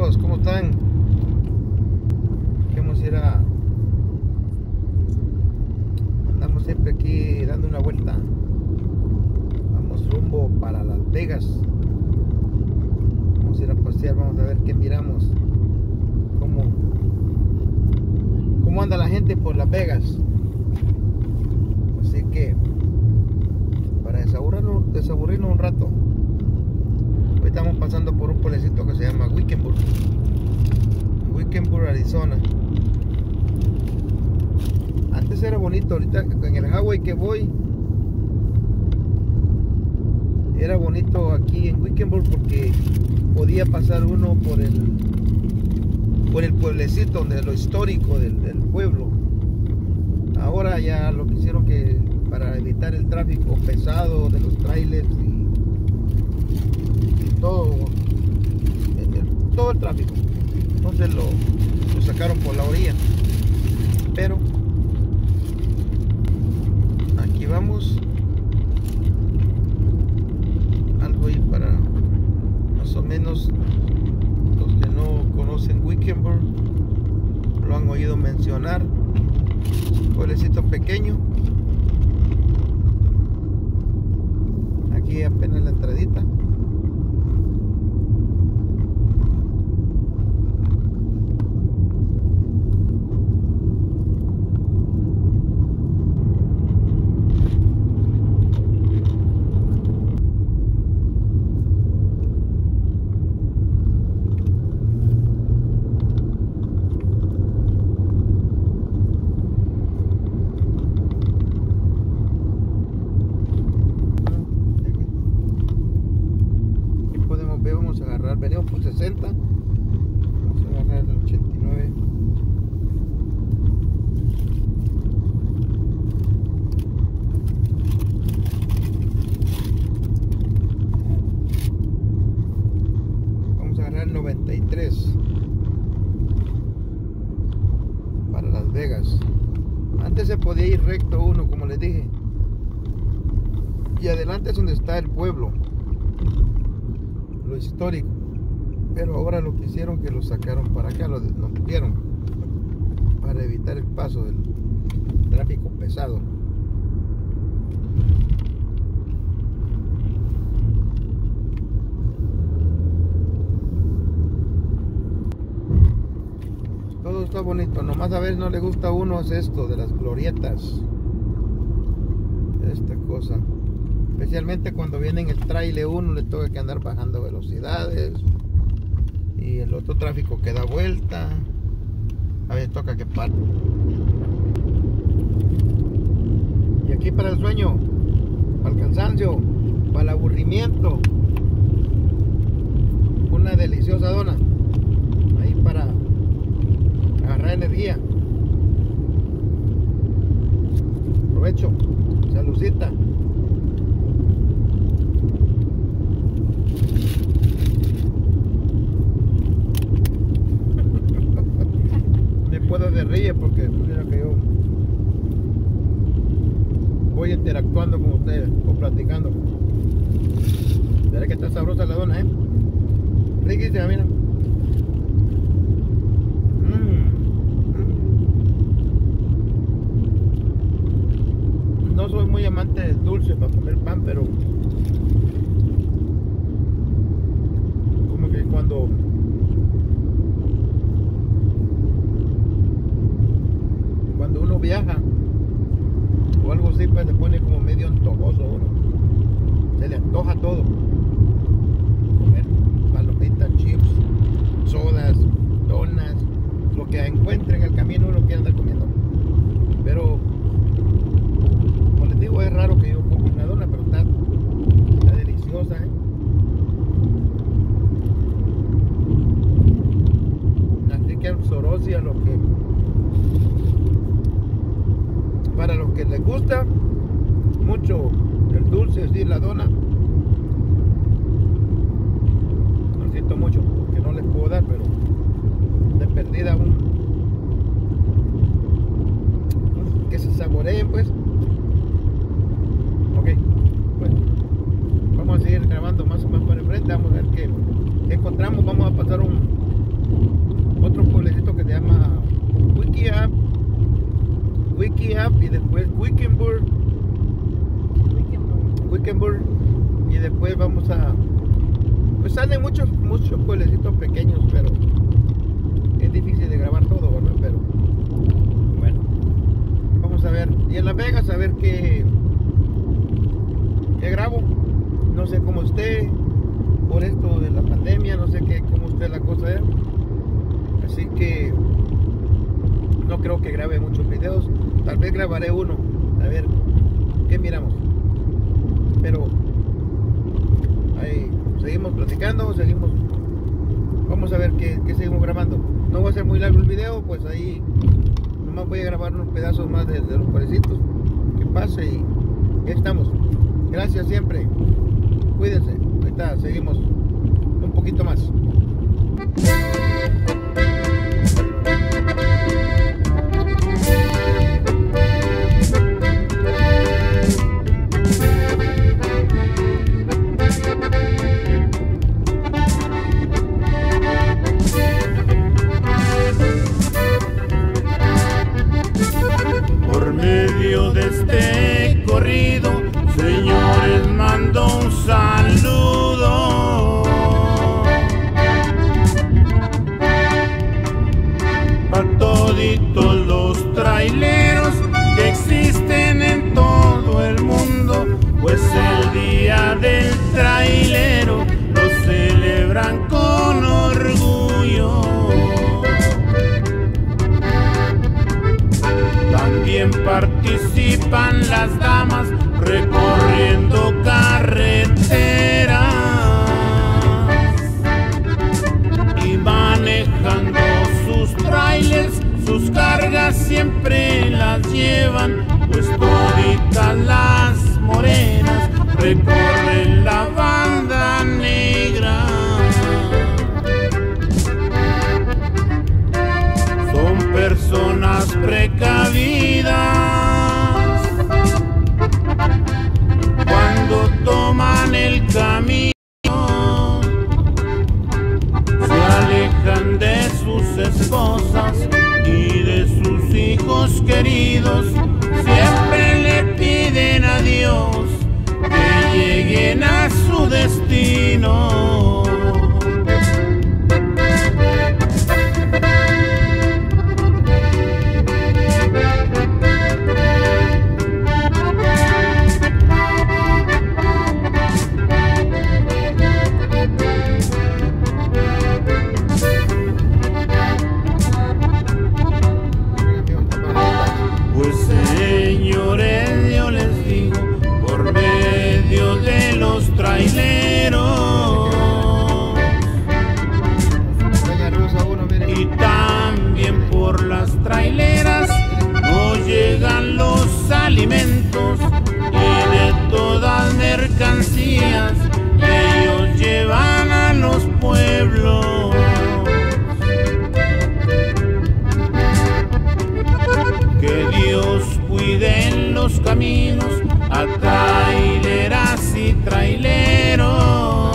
amigos, ¿cómo están? Vamos a ir a... Andamos siempre aquí dando una vuelta. Vamos rumbo para Las Vegas. Vamos a ir a pasear, vamos a ver qué miramos. ¿Cómo anda la gente por Las Vegas? Así que para desaburrirnos un rato. Hoy estamos pasando por un pueblecito que se llama Wickenburg, Arizona. Antes era bonito, ahorita en el highway que voy era bonito aquí en Wickenburg porque podía pasar uno por el pueblecito, donde lo histórico del pueblo. Ahora ya lo que hicieron que para evitar el tráfico pesado de los trailers y todo el tráfico, entonces lo sacaron por la orilla. Pero aquí vamos, algo ahí para más o menos los que no conocen Wickenburg, lo han oído mencionar. Un pueblecito pequeño, aquí apenas la entradita. Vamos a agarrar, venimos por 60, vamos a agarrar el 89. Vamos a agarrar el 93 para Las Vegas. Antes se podía ir recto uno, como les dije, y adelante es donde está el pueblo, lo histórico, pero ahora lo que hicieron que lo sacaron para acá, lo metieron para evitar el paso del tráfico pesado. Todo está bonito, nomás a ver no le gusta a uno es esto de las glorietas, esta cosa. Especialmente cuando viene en el trailer uno le toca que andar bajando velocidades y el otro tráfico que da vuelta, a veces toca que pare. Y aquí para el sueño, para el cansancio, para el aburrimiento, una deliciosa dona ahí para agarrar energía. Provecho, saludcita. Puedo de ríe porque mira que yo voy interactuando con ustedes o platicando. Verá que está sabrosa la dona, riquísima, mira. No soy muy amante del dulce para comer pan, pero como que cuando uno viaja o algo así, pues se pone como medio antojoso uno, se le antoja todo, comer palomitas, chips, sodas, donas, lo que encuentre en el camino uno quiere andar comiendo. Pero como les digo, es raro que yo compre una dona, pero está deliciosa, así que Sorosia, lo que para los que les gusta mucho el dulce, es decir, la dona, lo siento mucho porque no les puedo dar, pero de perdida que se saboreen, pues. Ok, bueno, vamos a seguir grabando más para enfrente, vamos a ver qué encontramos. Vamos a pasar un después vamos a... Pues salen muchos pueblecitos pequeños, pero es difícil de grabar todo, ¿verdad? Pero bueno, vamos a ver. Y en Las Vegas a ver qué grabo. No sé cómo esté por esto de la pandemia, no sé cómo esté la cosa es. Así que no creo que grabe muchos videos. Tal vez grabaré uno, a ver qué miramos. Pero ahí seguimos platicando, vamos a ver qué seguimos grabando. No va a ser muy largo el video, pues ahí nomás voy a grabar unos pedazos más de los pueblecitos que pase y ya estamos. Gracias siempre, cuídense. Ahorita seguimos un poquito más. Por medio de este corrido, señores, mando un saludo a toditos los traileros que existen en todo el mundo, pues el día del trailero lo celebran con orgullo. También participan las damas recorriendo carreteras y manejando sus trailers, sus cargas siempre las llevan, pues toditas las morenas recorren la banda negra. Son personas precavidas cuando toman el camino, se alejan de sus esposas y de sus hijos queridos, siempre le piden a Dios que lleguen a su destino. Pues señores, yo les digo, por medio de los traileros y también por las traileras nos llegan los alimentos y de todas mercancías que ellos llevan a los pueblos. Que Dios cuide en los caminos a traileras y traileros.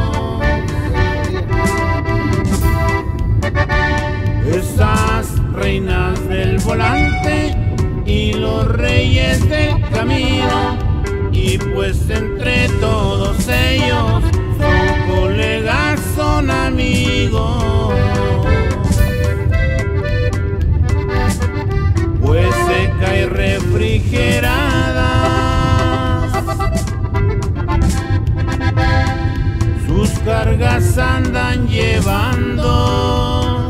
Esas reinas del volante y los reyes del camino, y pues entre todos ellos son colegas, son amigos. Pues seca y refrigerada sus cargas andan llevando,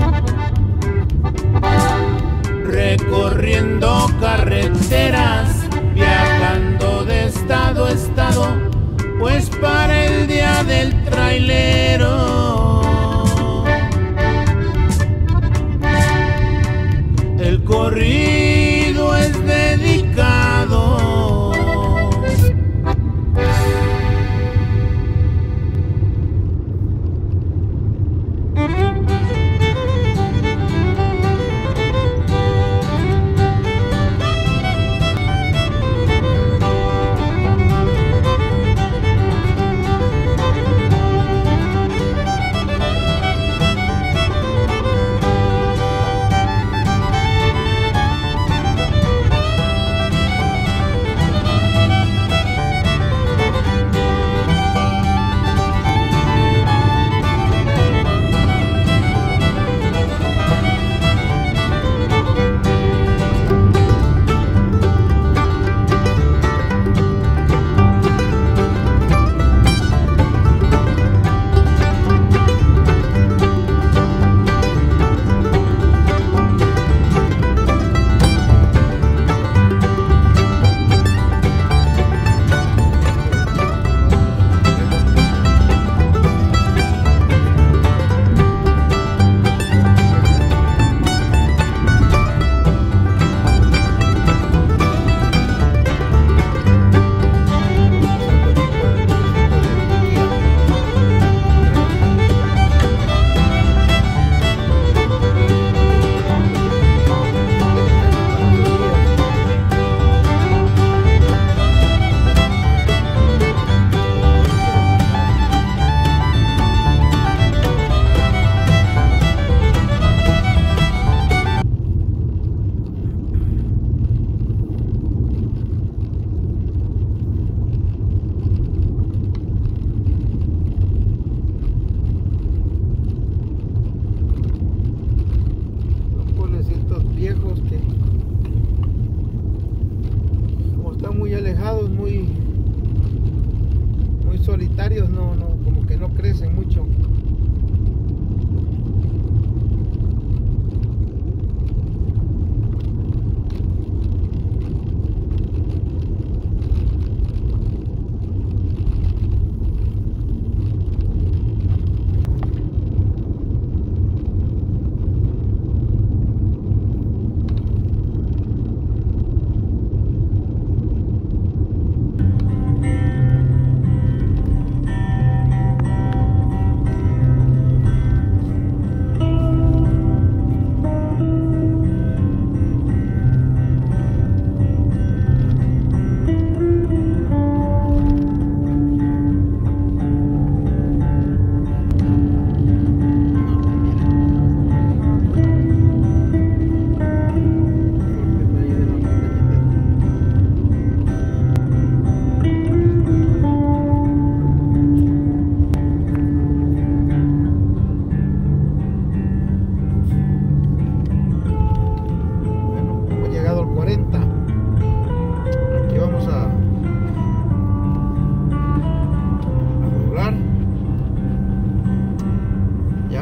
recorriendo carreteras, viajando de estado a estado, pues para el día del trailero el corrido es dedicado.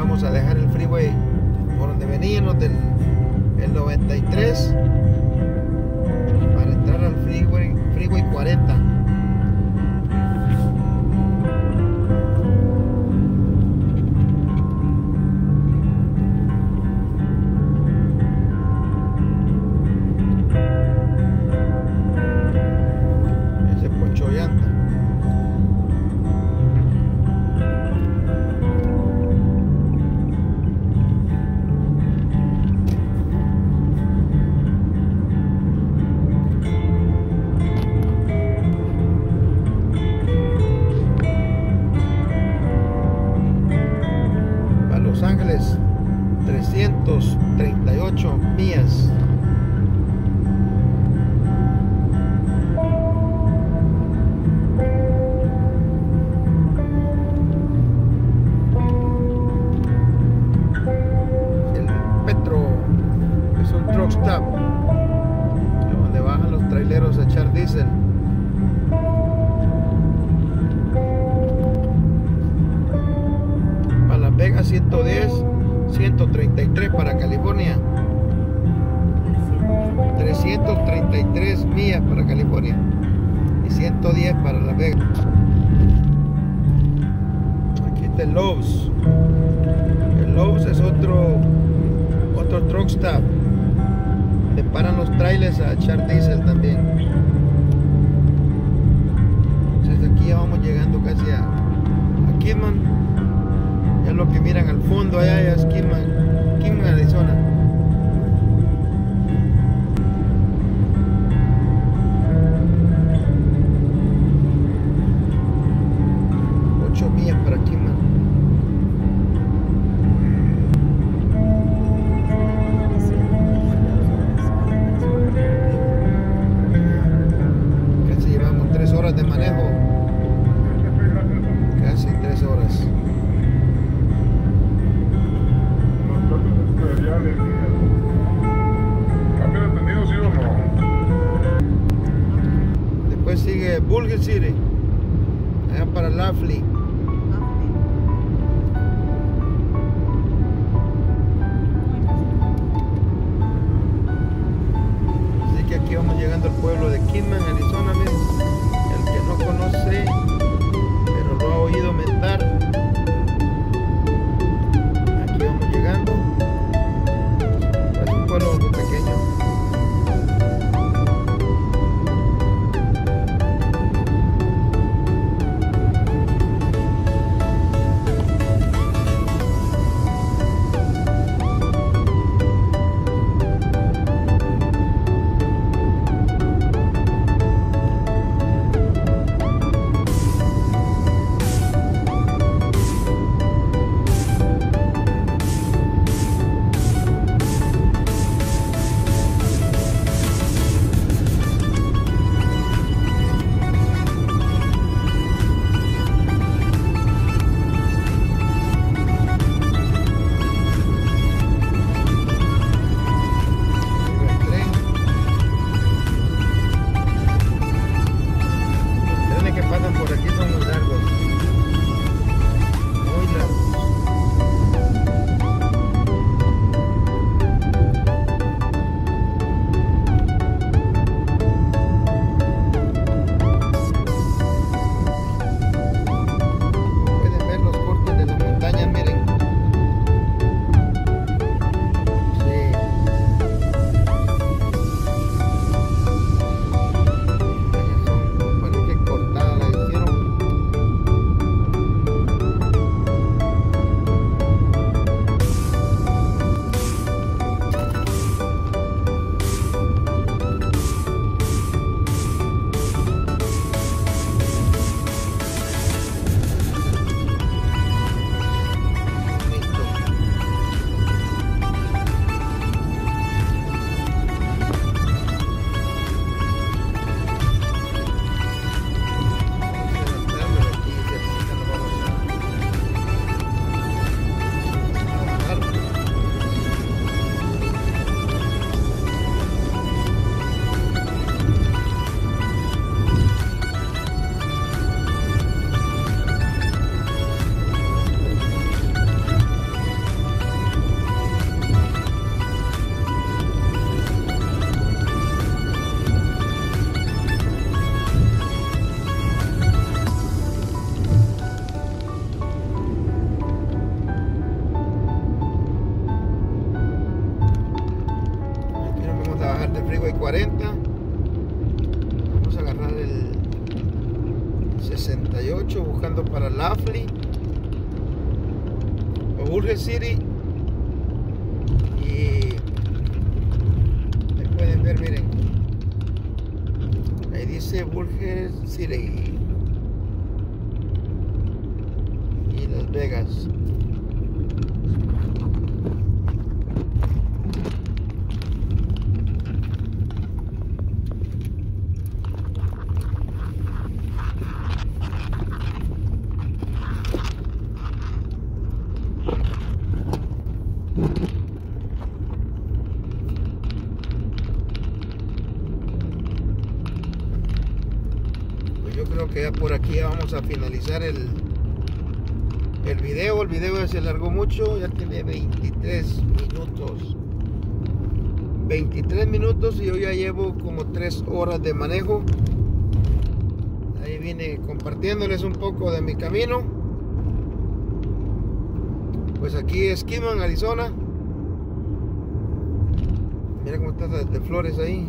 vamos a dejar el freeway por donde veníamos del el 93 para entrar al freeway 40. Ese poncho llanta. Los Ángeles, 338 millas. El Petro es un truck stop donde bajan los traileros a echar diésel. Las Vegas 110, 133 para California, 333 millas para California y 110 para Las Vegas. Aquí está el Lowe's. El Lowe's es otro truck stop. Le paran los trailers a echar diésel también. Entonces aquí ya vamos llegando casi a Kidman. Ya lo que miran al fondo allá es Kidman, Arizona. Ocho millas para Kidman. Casi llevamos 3 horas de manejo. Casi 3 horas. ¿Cambio de entendido, sí o no? Después sigue Bulger City, allá para Laughlin. Así que aquí vamos llegando al pueblo de Kidman, Arizona. Miren, el que no conoce, pero lo ha oído mentar. Aquí vamos llegando. Es un pueblo muy pequeño. 40. Vamos a agarrar el 68 buscando para Laughlin o Burgess City. Y ahí pueden ver, miren, ahí dice Burgess City y Las Vegas. Yo creo que ya por aquí ya vamos a finalizar el video. El video ya se alargó mucho, ya tiene 23 minutos. 23 minutos y yo ya llevo como 3 horas de manejo. Ahí vine compartiéndoles un poco de mi camino. Pues aquí es Kingman, Arizona. Mira cómo está de flores ahí.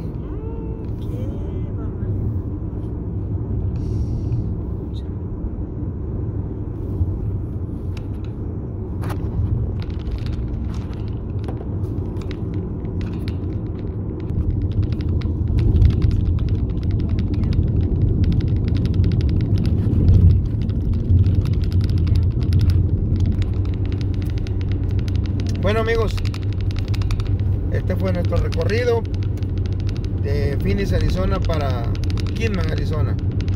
Bueno, amigos, este fue nuestro recorrido de Phoenix, Arizona para Kingman, Arizona.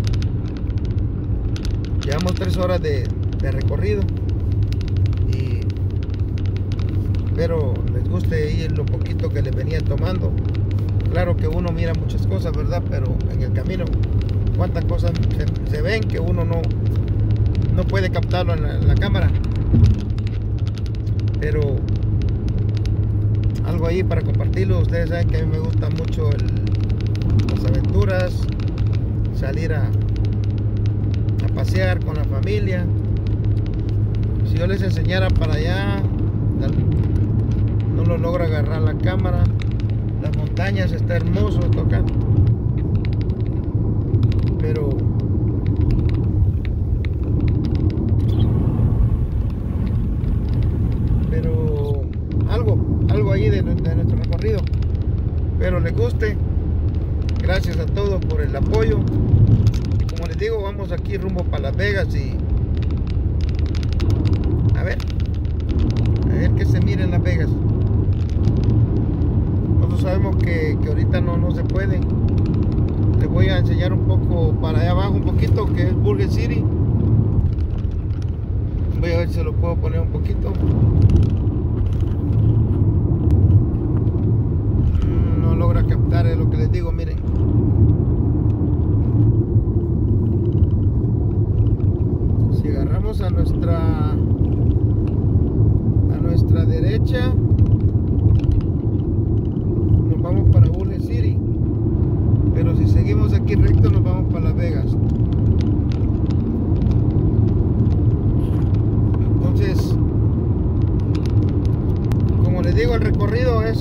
Llevamos 3 horas de recorrido y espero les guste ir lo poquito que les venía tomando. Claro que uno mira muchas cosas, ¿verdad? Pero en el camino cuántas cosas se ven que uno no puede captarlo en la cámara. Pero algo ahí para compartirlo. Ustedes saben que a mí me gusta mucho las aventuras, salir a pasear con la familia. Si yo les enseñara para allá, no lo logro agarrar la cámara. Las montañas, está hermoso tocar, pero algo ahí de nuestro recorrido. Pero les guste. Gracias a todos por el apoyo. Y como les digo, vamos aquí rumbo para Las Vegas y a ver que se mire en Las Vegas. Nosotros sabemos que ahorita no se puede. Les voy a enseñar un poco para allá abajo, un poquito, que es Burgess City. Voy a ver si se lo puedo poner un poquito. No logra captar, es lo que les digo, miren. Si agarramos a nuestra derecha, nos vamos para Burgess City. Pero si seguimos aquí recto, nos vamos para Las Vegas. Entonces, como les digo, el recorrido es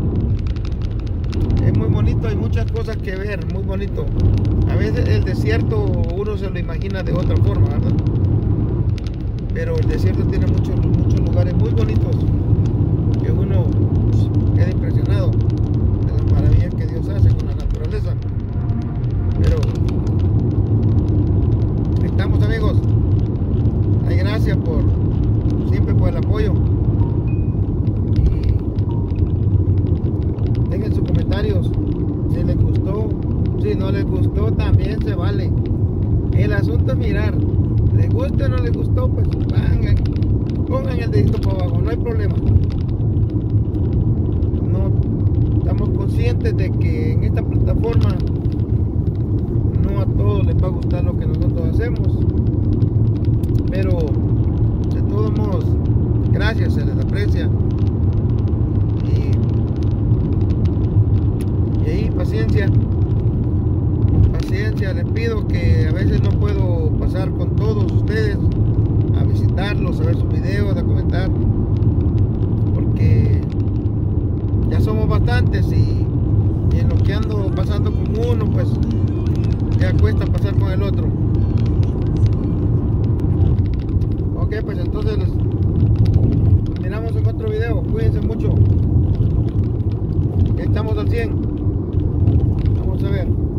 muy bonito, hay muchas cosas que ver, muy bonito. A veces el desierto uno se lo imagina de otra forma, ¿verdad? Pero el desierto tiene muchos lugares muy bonitos que uno queda impresionado de las maravillas que Dios hace con la naturaleza. Pero estamos, amigos. Ay, gracias siempre por el apoyo. Y dejen sus comentarios si les gustó. Si no les gustó, también se vale. El asunto es mirar. Les guste o no les gustó, pues pongan el dedito para abajo, no hay problema. No, estamos conscientes de que en esta plataforma no a todos les va a gustar lo que nosotros hacemos, pero de todos modos, gracias, se les aprecia. Y ahí paciencia, les pido que a veces no puedo pasar con todos ustedes a visitarlos, a ver sus videos, a comentar, porque ya somos bastantes y en lo que que ando pasando con uno, pues ya cuesta pasar con el otro. Ok, pues entonces nos miramos en otro video. Cuídense mucho. Estamos al 100. Vamos a ver.